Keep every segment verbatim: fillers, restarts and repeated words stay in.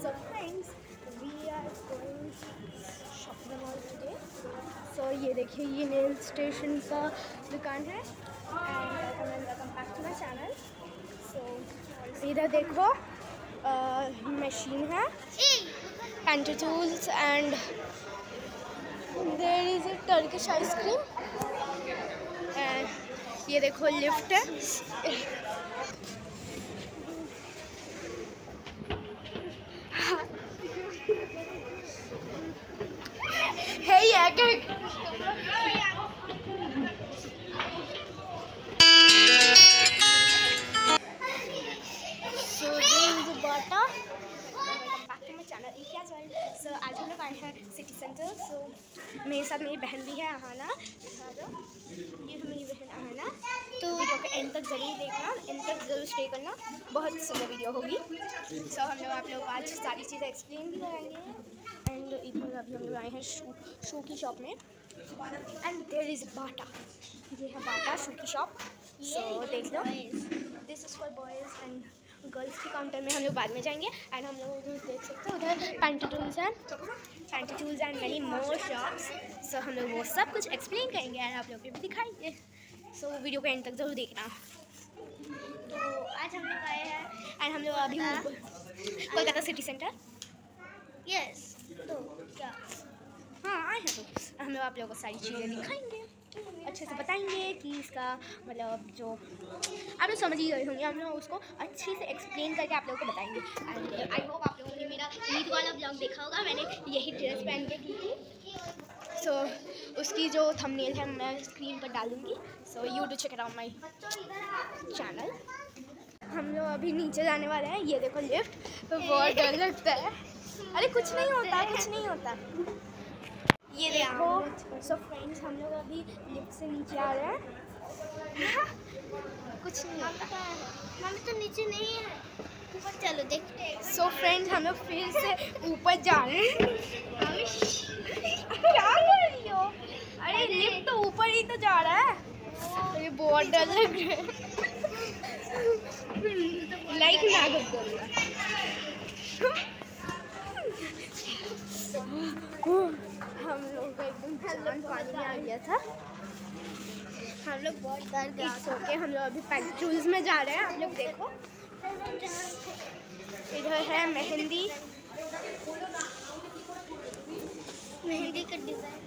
So friends, we are going shopping mall today. So ये देखिए ये नेल स्टेशन का दुकान है and welcome back to my channel. So इधर देखो मशीन है, hand tools and there is a Turkish ice cream and ये देखो लिफ्ट है. Hey, yeah, go. So this is Bata. Welcome back to my channel. क्या चल? So आज हम लोग आए हैं सिटी सेंटर. So मेरे साथ मेरी बहन भी है ahana. ये है मेरी बहन ahana. तो वीडियो के एंड तक जरूर देखना, एंड तक जरूर स्टे करना. बहुत सुंदर वीडियो होगी. So हम लोग आप लोग आज सारी चीज़ें एक्सप्लेन भी कराएंगे. एंड इधर अभी हम लोग आए हैं शू शू की शॉप में. And there is Bata. ये है बाटा शू की शॉप. सो देख लो, this is for boys and girls के काउंटर में हम लोग बाद में जाएंगे. एंड हम लोग उधर देख सकते हैं, उधर Pantaloons and Pantaloons and many more shops. So हम लोग वो सब कुछ एक्सप्लेन करेंगे एंड आप लोग को भी दिखाएंगे. सो so, वीडियो को एंड तक जरूर देखना. तो आज हम लोग आए हैं एंड हम लोग अभी कोलकाता सिटी सेंटर. यस तो क्या हाँ आए हैं. तो हम लोग आप लोगों को सारी चीज़ें दिखाएंगे, अच्छे से बताएंगे कि इसका मतलब जो आप लोग समझ ही गए होंगे. हम लोग उसको अच्छे से एक्सप्लेन करके आप लोगों को बताएंगे. एंड आई होप आप लोगों ने मेरा ईद वाला ब्लॉग देखा होगा. मैंने यही ड्रेस पहन के की थी. सो so, उसकी जो थंबनेल है मैं स्क्रीन पर डालूँगी. So you do check it out my channel. हम लोग अभी नीचे जाने वाले हैं. ये देखो लिफ्ट, तो बहुत डर लगता है. अरे कुछ नहीं होता, कुछ नहीं होता. ये देखो. सो फ्रेंड्स हम लोग अभी लिफ्ट से नीचे आ रहे हैं. कुछ नहीं होता. मम्मी तो नीचे नहीं है, ऊपर चलो देखते हैं. सो फ्रेंड्स हम लोग फिर से ऊपर जा रहे हैं. क्या कर रही हो? अरे लिफ्ट तो ऊपर ही तो जा रहा है. अरे बहुत डर लग रहा है. लाइक ना कर. हम लोग एकदम जान पानी में आ गया था. हम लोग बहुत डर गए. सो के हम लोग अभी पैंट टूल्स में जा रहे हैं. आप लोग देखो, इधर है मेहंदी मेहंदी का डिजाइन.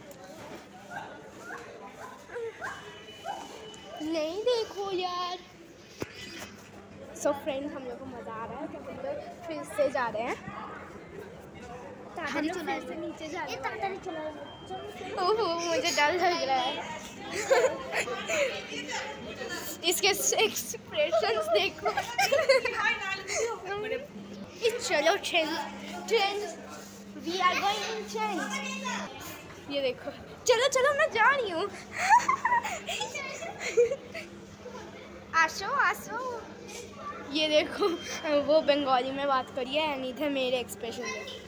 नहीं देखो यार. सो फ्रेंड्स हम लोग को मज़ा आ रहा है तो हम लोग फिर से जा रहे हैं. हम लोग फिर से नीचे जा रहे हैं. ओहो मुझे डर लग रहा है. इसके एक्सप्रेशंस देखो. चलो trend trend we are going in trend. ये देखो, चलो चलो मैं जा रही हूँ. आशो आशो. ये देखो वो बंगाली में बात करिए एंड इधर मेरे एक्सप्रेशन देखो.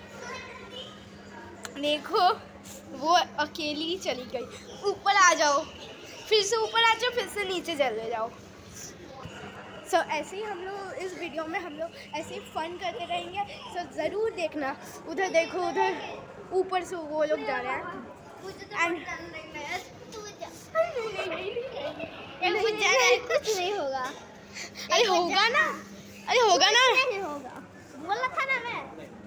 देखो वो अकेली ही चली गई. ऊपर आ जाओ, फिर से ऊपर आ जाओ, फिर से नीचे चले जाओ. सो so, ऐसे ही हम लोग इस वीडियो में हम लोग ऐसे ही फन करते रहेंगे. सो so, ज़रूर देखना. उधर देखो, उधर ऊपर से वो लोग जा रहे हैं. कुछ नहीं होगा. अरे होगा ना, अरे होगा ना, नहीं होगा. बोला था ना मैं.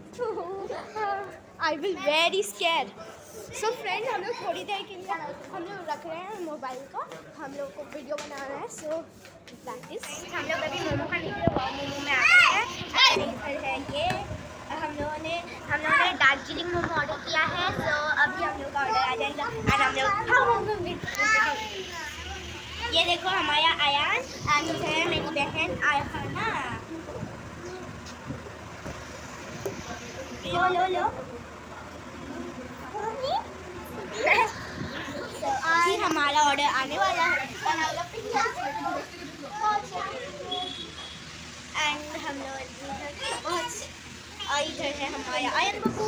I will very scare. So friend हम लोग थोड़ी देर के लिए हम लोग रख रहे हैं मोबाइल को. हम लोग को वीडियो बनाना है. सो दैट इज हम लोग अभी मोमो खाने के लिए मोमो में आ गए हैं. इधर है ये. हम लोगों ने हम लोगों ने दार्जिलिंग मोमो ऑर्डर किया है. सो अभी हम लोग का ऑर्डर आ जाएगा और हम लोग ये देखो हमारा आयान एंड है मेरी बहन ahana. लो लो लो. आज हमारा ऑर्डर आने वाला है एंड हम लोग इधर है हमारा आयन बबू.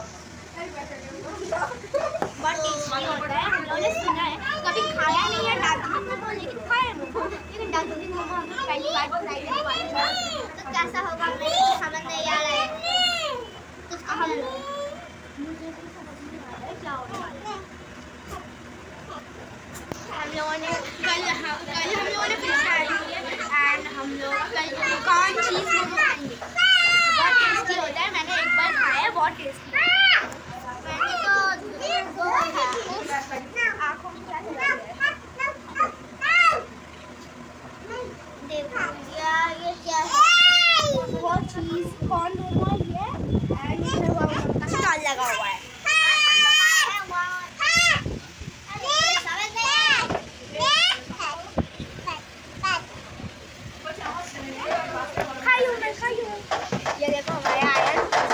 बहुत टेस्टी होता है. हम लोगों ने सुना है, कभी खाया नहीं है दार्जिलिंग मोमो, लेकिन खाया मोमो. लेकिन दार्जिलिंग मोमो हम पहली बार ट्राई करने वाले हैं. तो कैसा होगा मुझे समझ नहीं आ रहा है. बहुत टेस्टी है। आँखों में क्या चला है? देखो यार ये क्या है? बहुत चीज कौन मोमो ये एंड स्टॉल लगा हुआ है। खाइयो मैं खाइयो। ये देखो हमारे आयन।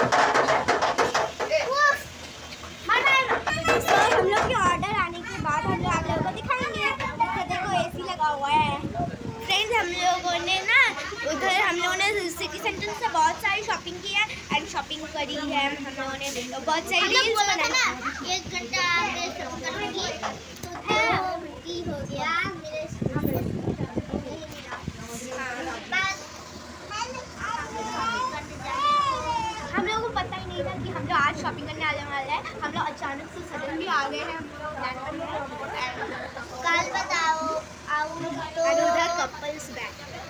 तो हम लोग के ऑर्डर आने के बाद हम लोग आप लोगों को दिखाएंगे। तो देखो एसी लगा हुआ है। फ्रेंड्स हम लोगों ने ना उधर हम लोगों ने सिटी सेंटर से बहुत सारी शॉपिंग की है एंड शॉपिंग करी है हम लोगों ने बहुत सारी रील्स बनाई ना एक घंटा मेरे सब करने की तो की हो गया मेरे हम लोगों को पता ही नहीं था कि हम लोग आज शॉपिंग करने आने वाले हैं। हम लोग अचानक से सडनली आ गए हैं। हम लोग प्लान कर रहे हैं। कल बताओ आओ तो एंड उधर कपल्स बैठ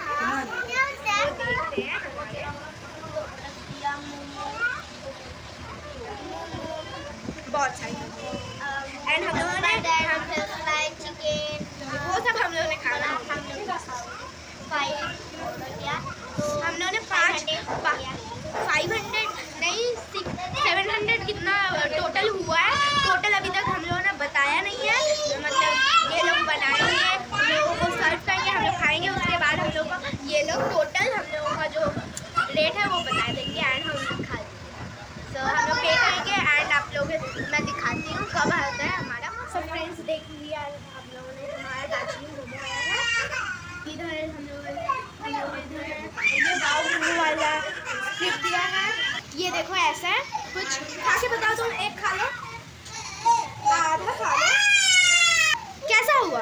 बहुत सारी एंड हम लोगों ने चिकन वो सब हम लोगों ने खाना हम लोग फाइव किया तो हम लोगों ने पाँच फाइव हंड्रेड नहीं सिक्स सेवन हंड्रेड कितना टोटल हुआ है। टोटल अभी तक हम लोगों ने बताया नहीं है। मतलब ये लोग बनाएंगे हम लोगों को सर्व करेंगे हम लोग खाएंगे उसके बाद हम लोग को ये लोग टोटल हम लोगों का जो रेट है वो बता देंगे एंड हम लोग खा लेंगे। तो हम लोग पे करेंगे एंड आप लोग मैं दिखाती हूँ कब आता है हमारा। सब फ्रेंड्स देख लिया हम लोगों ने हमारा दार्जिलिंग मोमो आया है। इधर हम लोग हम लोग इधर ये बाव मोमो वाला स्क्रिप्ट दिया है। ये देखो ऐसा है कुछ खा के बताओ तुम एक खा लो आधा खा लो कैसा हुआ।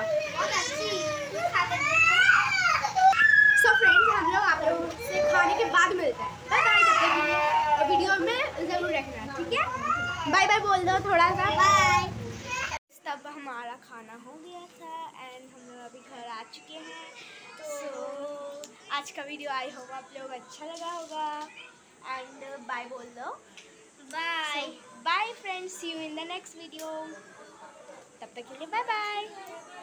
सो फ्रेंड्स हम लोग आप लोगों से खाने के बाद मिलते हैं। Bye bye. तब तक के लिए वीडियो में ज़रूर रखना ठीक है। बाय बाय बोल दो थोड़ा सा बाय। तब हमारा खाना हो गया था एंड हम लोग अभी घर आ चुके हैं। तो आज का वीडियो आई होगा आप लोग अच्छा लगा होगा एंड बाय बोल दो bye bye friends see you in the next video. तब तक के लिए बाय बाय।